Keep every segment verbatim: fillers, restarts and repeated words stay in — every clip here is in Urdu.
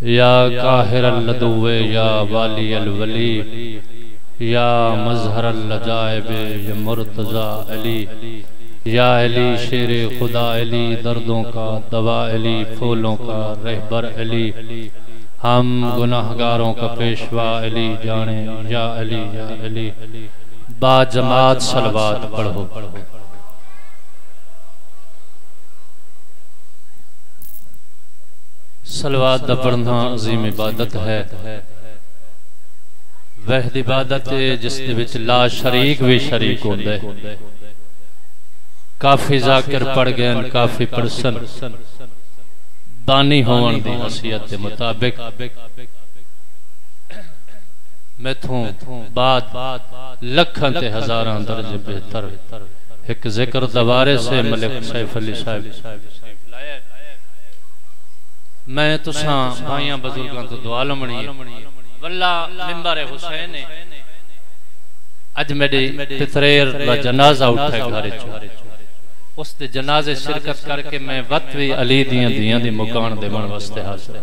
یا قاہر اللدو یا والی الولی یا مظہر اللجائب یا مرتضی علی یا علی شیر خدا علی دردوں کا دوا علی پھولوں کا رہبر علی ہم گناہگاروں کا پیشوا علی جانے یا علی یا علی با جماعت صلوات پڑھو صلوات دا پڑھنا عظیم عبادت ہے وحد عبادت جس دے وچ لا شریک بھی شریک ہوندے کافی ذاکر پڑھ گئے کافی پرسن بانی ہون دی حیثیت دے مطابق میں تھوں بعد لکھاں تے ہزاراں درجے بہتر ایک ذکر دوارے سے ملک سیف علی صاحب میں تساں بھائیاں بزرگاں تو دعا لمنی واللہ ممبر حسین اج میری پتریر و جنازہ اٹھے گھارے چھو اس دے جنازے شرکت کر کے میں وطوی علی دیاں دیاں دی مکان دے من واسطے حاصل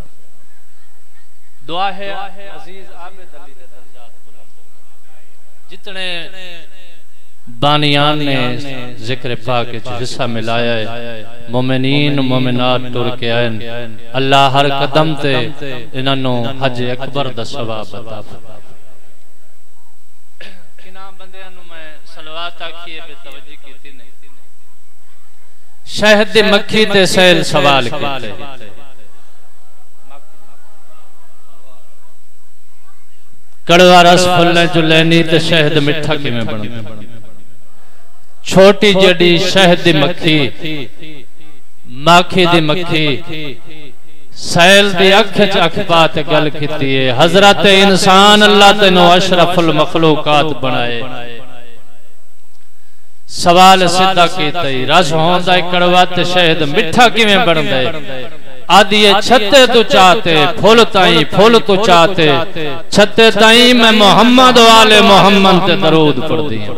دعا ہے عزیز عابد علی دے درجات بلند جتنے بانیان نے ذکر پاک حصہ ملایا ہے مومنین مومنات ٹر کے آئین اللہ ہر قدم تے انہوں حج اکبر دا ثواب عطا کنام بندیاں نو میں صلوات آکھیے بے توجہ کیتی نے شہد مکھی تے سیل سوال کیتے کڑوا رس پھلنے جو لینی تے شہد مٹھا کی میں بڑھنے چھوٹی جڑی شہد دی مکھی ماکھی دی مکھی سیل دی اکھ اکھ پات گل کیتی ہے حضرت انسان اللہ تینو اشرف المخلوقات بنائے سوال سدھا کیتا ہی رس ہوندا کڑوا تے شہد مٹھا کیویں بندا ہے آدھیے چھتے تو چاہتے پھول تائیں پھول تو چاہتے چھتے تائیں میں محمد والے محمد تے درود پڑھ دیا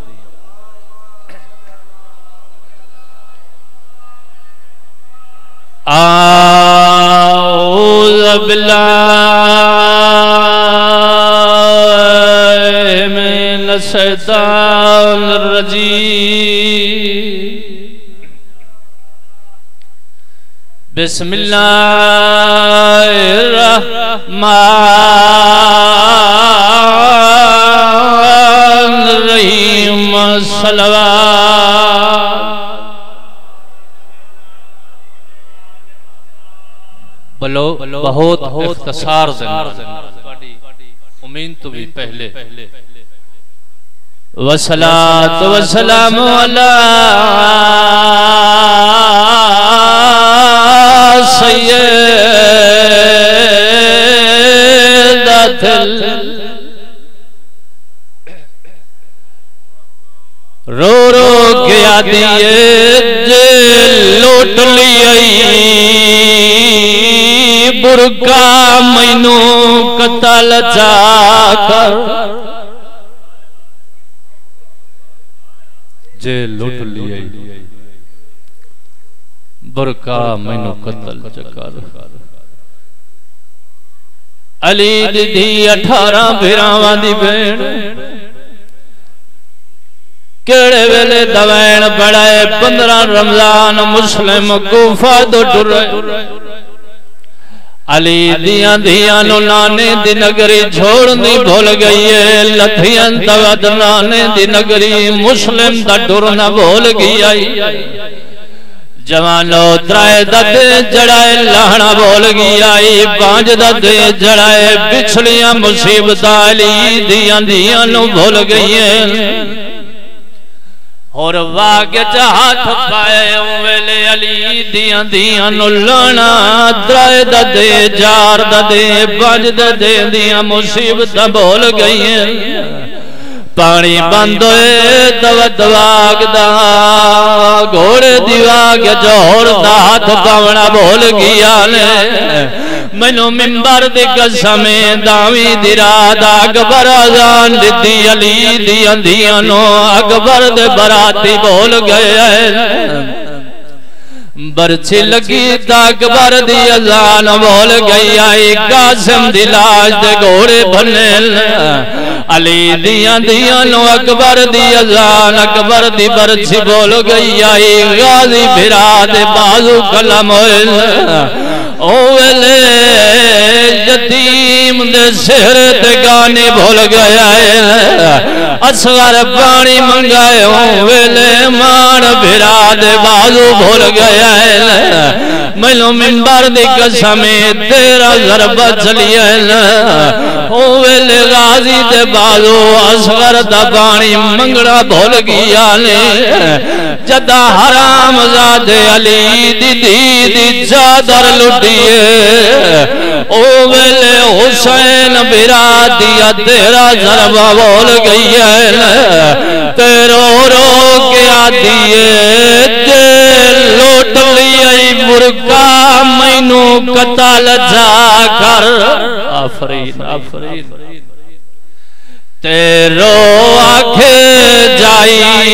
اعوذ باللہ من الشیطان الرجیم بسم اللہ الرحمن الرحیم صلوات بلو بہت اختصار زندہ امین تو بھی پہلے وَصَلَاةُ وَسَلَامُ عَلَىٰ سَيِّدَةِ رو رو گیا دیئے جل لوٹ لیئی برکا مینو قتل چاکر جے لٹ لیے برکا مینو قتل چاکر علی دی دی اٹھارہ بھیراواں دی بین کیڑے ویلے دوین بڑھائے پندرہ رمضان مسلم کوفہ دو ڈرے علی دیاں دیاں نو نانے دی نگری چھوڑنی بھول گئی ہے لتھیاں تود نانے دی نگری مسلم دا ڈرنا بھول گئی آئی جوانو ترائے ددے جڑائے لہنا بھول گئی آئی پانچ ددے جڑائے بچھڑیاں مصیبت علی دیاں دیاں نو بھول گئی ہے اور واقع چاہت پائے ویلے علی دیاں دیاں نلانا درائے ددے جار ددے بج ددے دیاں مصیبت بھول گئی ہیں پانی بند ہوئے دو دواگ دا گھوڑے دیواگ جوڑ دا ہاتھ پاونا بھول گیا لے منو ممبر دی قسمیں داوی دی رات اکبر آزان دی علی دیاں دیاں نو اکبر دے براتی بھول گئے برچھی لگی تا اکبر دی اذان بول گئی آئی قاسم دی لاش دے گھوڑے بھنل علی دیاں دیاں نو اکبر دی اذان اکبر دی برچھی بول گئی آئی غازی بھرا دے بازو کلم ہوئل اوہلے یتیم دے سہر دے گانے بھول گیا ہے اصغر پانی منگائے اوہلے مان بھرا دے بازو بھول گیا ہے ملو منبر دی قسمیں تیرا ضربہ چلی ہے اوہلے غازی دے بازو اصغر دا پانی منگڑا بھول گیا نے جدہ حرام زاد علی دی دی دی چادر لٹیے اوہلے حسین بھرا دیا تیرا ضربہ بھول گئی ہے تیرو رو کے آدیے دل لوٹ لیائی مرکا مینو قتل جا کر آفرین آفرین تیرو آنکھیں جائی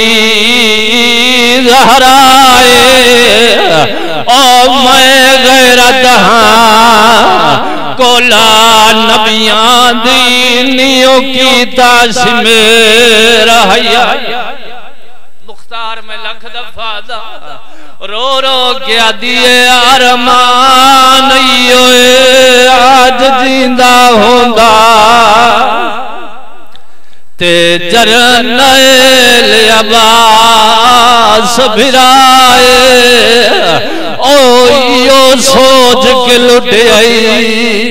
زہرائے او میں غیرت ہاں کولا نبیان دینیوں کی تاسم رہیا مختار میں لکھ دفعہ دا رو رو کیا دیئے آرمان ایوئے آج جیندہ ہوندہ تے جرنیل عباس بھرائے او یو سوچ کے لٹ آئی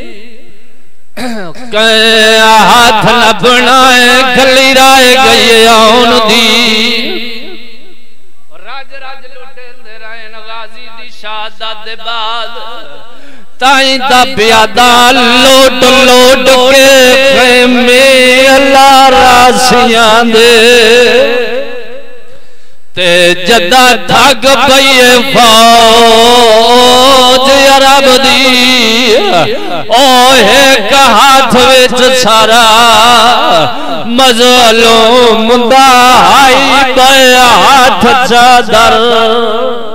کہ ہاتھ نہ بنائے کھلی رائے گئی آن دی راج راج لٹے دے رہے غازی دی شہادت دے بعد تائیں دا پیادہ لوٹ لوٹ کے خیمے اللہ راسیاں دے تے جدہ تھک پئیے فوج عرب دی اوہے کا ہاتھ وچ سارا مظلوم دا آئی بے ہاتھ چادر